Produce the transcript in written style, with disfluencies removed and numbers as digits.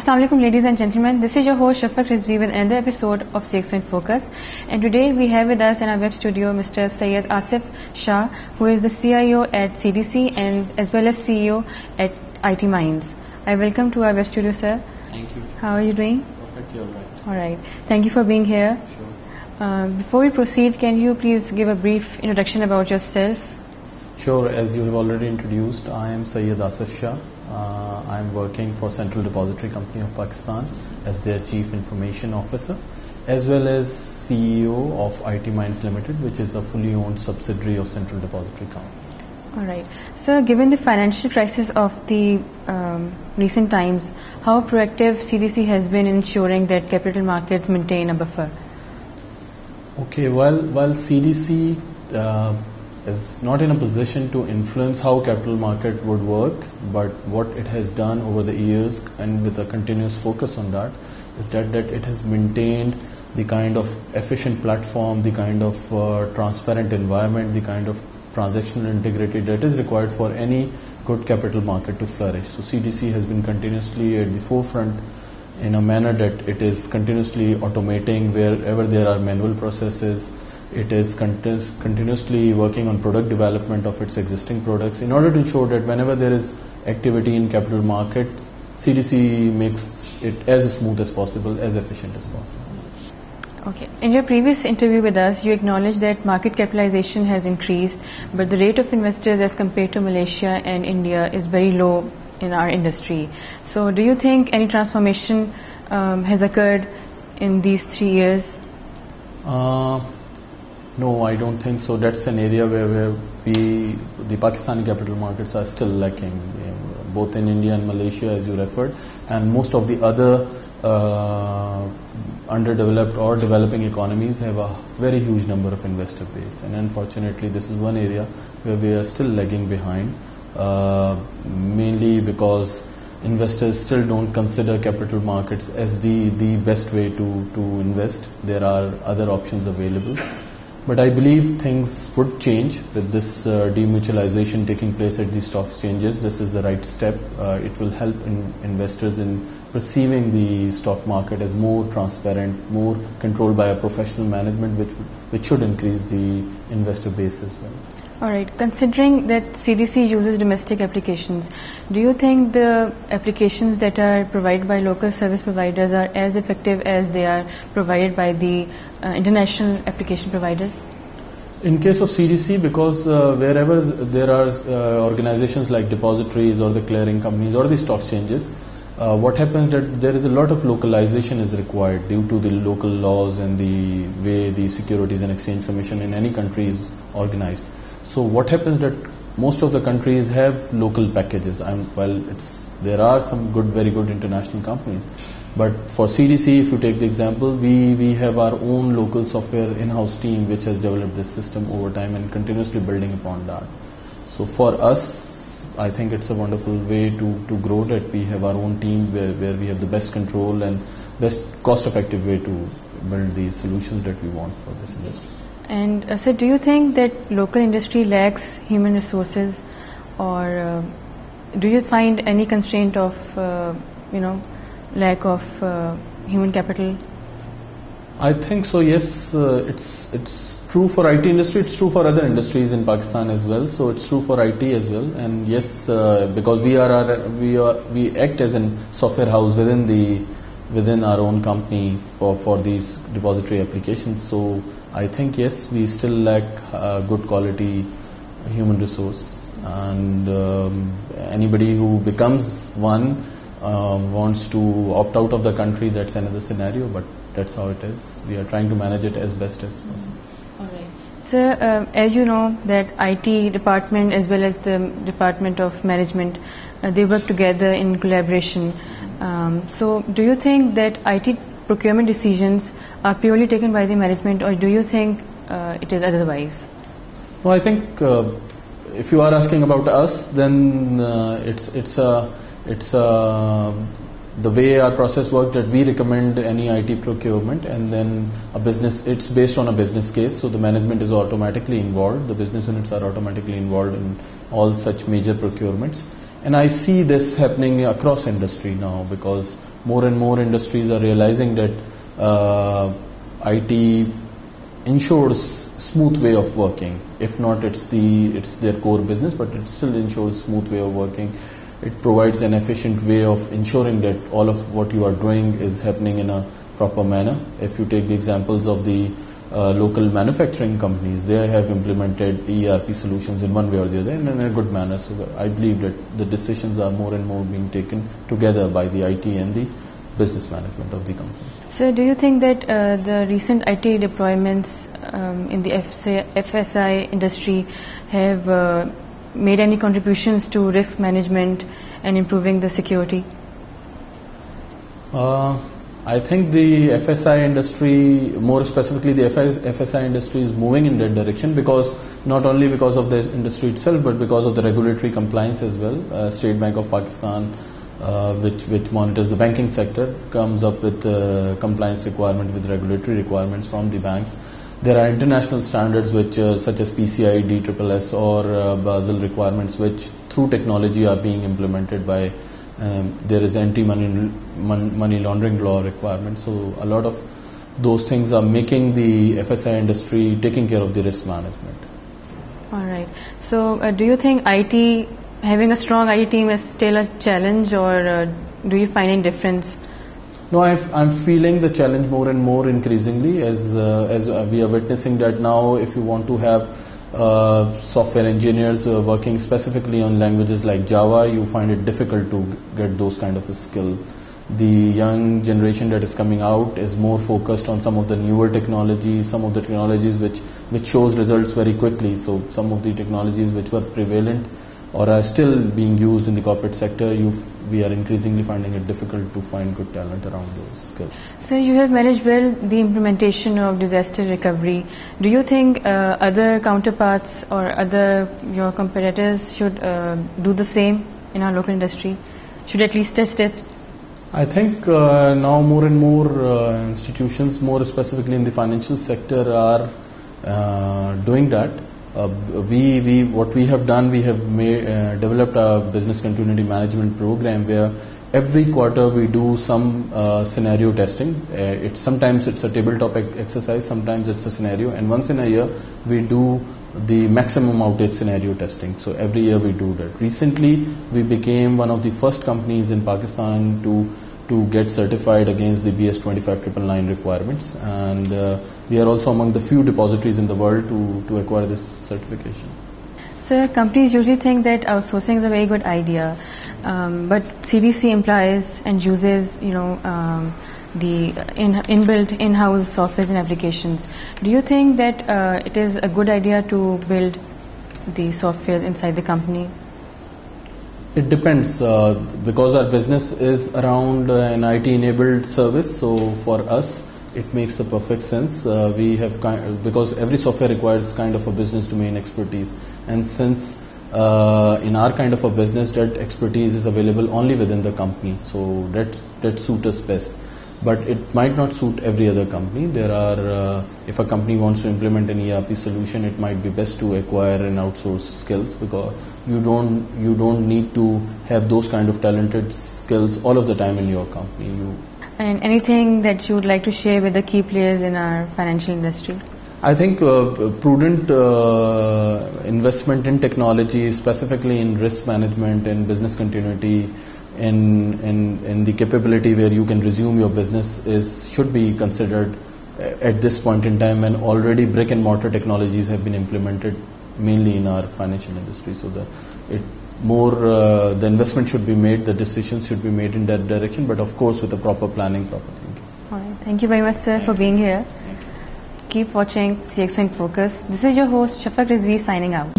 Assalamu alaikum, ladies and gentlemen. This is your host Shafaq Rizvi with another episode of CXO in Focus. And today we have with us in our web studio Mr. Syed Asif Shah, who is the CIO at CDC and as well as CEO at IT Minds. I welcome to our web studio, sir. Thank you. How are you doing? Perfectly all right. All right. Thank you for being here. Sure. Before we proceed, can you please give a brief introduction about yourself? Sure, as you have already introduced, I am Syed Asif Shah. I am working for Central Depository Company of Pakistan as their Chief Information Officer, as well as CEO of IT Minds Limited, which is a fully owned subsidiary of Central Depository Company. All right. So, given the financial crisis of the recent times, how proactive CDC has been in ensuring that capital markets maintain a buffer? Okay, while CDC is not in a position to influence how capital market would work, but what it has done over the years and with a continuous focus on that is that it has maintained the kind of efficient platform, the kind of transparent environment, the kind of transactional integrity that is required for any good capital market to flourish. So CDC has been continuously at the forefront in a manner that it is continuously automating wherever there are manual processes. It is continuously working on product development of its existing products in order to ensure that whenever there is activity in capital markets, CDC makes it as smooth as possible, as efficient as possible. Okay. In your previous interview with us, you acknowledged that market capitalization has increased, but the rate of investors as compared to Malaysia and India is very low in our industry. So do you think any transformation has occurred in these 3 years? No, I don't think so. That's an area where the Pakistani capital markets are still lacking, both in India and Malaysia, as you referred, and most of the other underdeveloped or developing economies have a very huge number of investor base. And unfortunately, this is one area where we are still lagging behind, mainly because investors still don't consider capital markets as the best way to invest. There are other options available. But I believe things would change with this demutualization taking place at the stock exchanges. This is the right step. It will help investors in perceiving the stock market as more transparent, more controlled by a professional management, which should increase the investor base as well. All right. Considering that CDC uses domestic applications, do you think the applications that are provided by local service providers are as effective as they are provided by the international application providers? In case of CDC, because wherever there are organizations like depositories or the clearing companies or the stock exchanges, what happens that there is a lot of localization is required due to the local laws and the way the Securities and Exchange Commission in any country is organized. So what happens that most of the countries have local packages. There are some very good international companies, but for CDC, if you take the example, we have our own local software in-house team which has developed this system over time and continuously building upon that. So for us, I think it's a wonderful way to grow that we have our own team where we have the best control and best cost-effective way to build the solutions that we want for this industry. And so do you think that local industry lacks human resources, or do you find any constraint of lack of human capital? I think so, yes. It's true for IT industry, it's true for other industries in Pakistan as well. So it's true for IT as well. And yes, because we act as a software house within our own company for these depository applications. So I think yes, we still lack good quality human resource, and anybody who becomes one wants to opt out of the country. That's another scenario, but that's how it is. We are trying to manage it as best as possible. All right. So as you know that IT department as well as the Department of Management, they work together in collaboration. So do you think that IT procurement decisions are purely taken by the management, or do you think it is otherwise? Well, I think if you are asking about us, then it's the way our process works that we recommend any IT procurement, and then it's based on a business case. So the management is automatically involved. The business units are automatically involved in all such major procurements. And I see this happening across industry now, because more and more industries are realizing that IT ensures smooth way of working. If not, it's their core business, but it still ensures smooth way of working. It provides an efficient way of ensuring that all of what you are doing is happening in a proper manner. If you take the examples of the local manufacturing companies, they have implemented ERP solutions in one way or the other in a good manner. So I believe that the decisions are more and more being taken together by the IT and the business management of the company. So do you think that the recent IT deployments in the FSI industry have made any contributions to risk management and improving the security? I think the FSI industry, more specifically the FSI industry, is moving in that direction, because not only because of the industry itself, but because of the regulatory compliance as well. State Bank of Pakistan, which monitors the banking sector, comes up with compliance requirements, with regulatory requirements from the banks. There are international standards which such as PCI DSSS or Basel requirements, which through technology are being implemented by there is anti-money laundering law requirements. So a lot of those things are making the FSI industry taking care of the risk management. All right. So do you think having a strong IT team is still a challenge, or do you find any difference? No, I'm feeling the challenge more and more increasingly as we are witnessing that now. If you want to have software engineers working specifically on languages like Java, you find it difficult to get those kind of a skill. The young generation that is coming out is more focused on some of the newer technologies, some of the technologies which shows results very quickly. So some of the technologies which were prevalent or are still being used in the corporate sector, we are increasingly finding it difficult to find good talent around those skills. So you have managed well the implementation of disaster recovery. Do you think other counterparts or your competitors should do the same in our local industry? Should at least test it? I think now more and more institutions, more specifically in the financial sector, are doing that. What we have done, we have developed a business continuity management program where every quarter we do some scenario testing. Sometimes it's a tabletop exercise, sometimes it's a scenario, and once in a year we do the maximum outage scenario testing. So every year we do that. Recently we became one of the first companies in Pakistan to get certified against the BS 25999 requirements, and we are also among the few depositories in the world to acquire this certification. Sir, companies usually think that outsourcing is a very good idea, but CDC implies and uses the inbuilt in-house softwares and applications. Do you think that it is a good idea to build the softwares inside the company? It depends, because our business is around an IT-enabled service. So for us, it makes a perfect sense. Because every software requires kind of a business domain expertise, and since in our kind of a business, that expertise is available only within the company, so that suits us best. But it might not suit every other company. If a company wants to implement an ERP solution, it might be best to acquire and outsource skills, because you don't need to have those kind of talented skills all of the time in your company. And anything that you would like to share with the key players in our financial industry? I think prudent investment in technology, specifically in risk management and business continuity, in the capability where you can resume your business should be considered at this point in time, and already brick and mortar technologies have been implemented mainly in our financial industry. So the investment should be made, the decisions should be made in that direction, but of course with a proper planning, proper thinking. All right. Thank you very much, sir, for being here. Keep watching CXO in Focus. This is your host Shafaq Rizvi signing out.